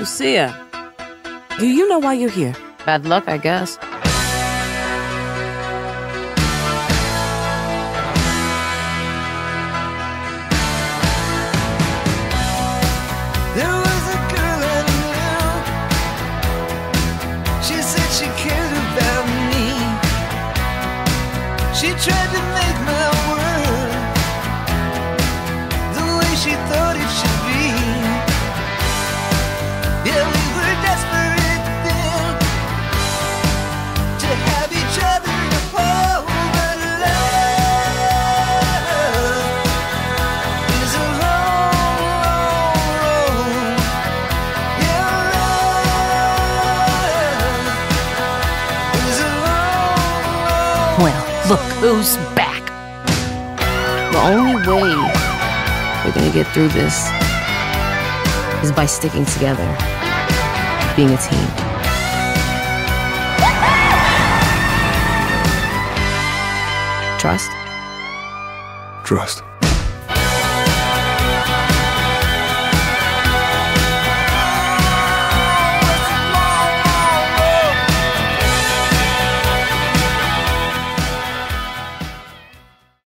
Lucia, do you know why you're here? Bad luck, I guess. There was a girl I knew. She said she cared about me. She tried to make my world the way she thought it should be. Yeah, we were desperate then to have each other to hold, but love is a long, long road. Yeah, love is a long, long. Well, look who's back. The only way we're gonna get through this is by sticking together, being a team. Trust? Trust.